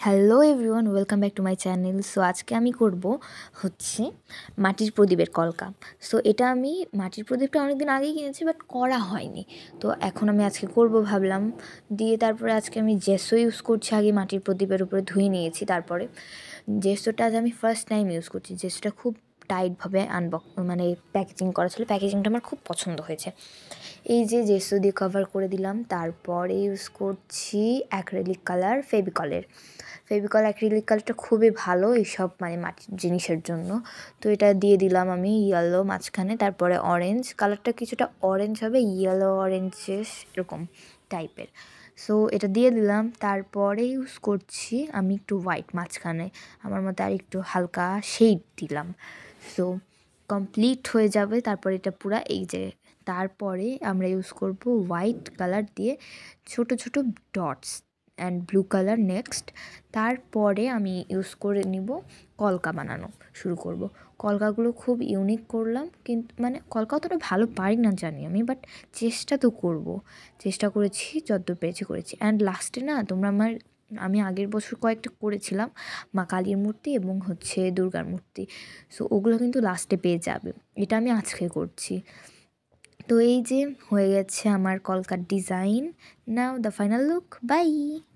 Hello everyone, welcome back to my channel. So আজকে আমি করব হচ্ছে মাটির প্রদীপের কলকা। সো এটা আমি মাটির প্রদীপটা অনেকদিন আগেই কিনেছি, বাট করা হয়নি। তো এখন আমি আজকে করব ভাবলাম দিয়ে। তারপরে আজকে আমি জেসো ইউজ করছি। আগে মাটির প্রদীপের উপরে ধুয়ে নিয়েছি, তারপরে জেসোটা আজ আমি ফার্স্ট টাইম ইউজ করছি। জেসোটা খুব টাইটভাবে মানে প্যাকেজিং করা ছিল। প্যাকেজিংটা আমার খুব পছন্দ হয়েছে। এই যে জেসো দিয়ে কভার করে দিলাম। তারপরে ইউজ করছি অ্যাক্রিলিক কালার, ফেভিকল অ্যাক্রিলিক কালারটা খুবই ভালো এইসব মানে মাটির জিনিসের জন্য। তো এটা দিয়ে দিলাম আমি ইয়েলো মাঝখানে। তারপরে অরেঞ্জ কালারটা কিছুটা অরেঞ্জ হবে, ইয়েলো অরেঞ্জেস এরকম টাইপের। সো এটা দিয়ে দিলাম। তারপরে ইউজ করছি আমি একটু হোয়াইট মাঝখানে, আমার মতো আর একটু হালকা শেড দিলাম। সো কমপ্লিট হয়ে যাবে। তারপরে এটা পুরা এই যে, তারপরে আমরা ইউজ করব হোয়াইট কালার দিয়ে ছোট ছোট dots and blue colour next. তারপরে আমি ইউজ করে নিব কলকা বানানো শুরু করব। কলকাগুলো খুব ইউনিক করলাম, কিন্তু মানে কলকা অতটা ভালো পারি না জানি আমি, বাট চেষ্টা তো করব। চেষ্টা করেছি, যতদূর পেরেছি করেছি। অ্যান্ড লাস্টে না তোমরা আমি আগের বছর কয়েকটা করেছিলাম, মা কালীর মূর্তি এবং হচ্ছে দুর্গার মূর্তি। সো ওগুলো কিন্তু লাস্টে পেয়ে যাবে। এটা আমি আজকে করছি। তো এই যে হয়ে গেছে আমার কলকার design. Now the final look, by.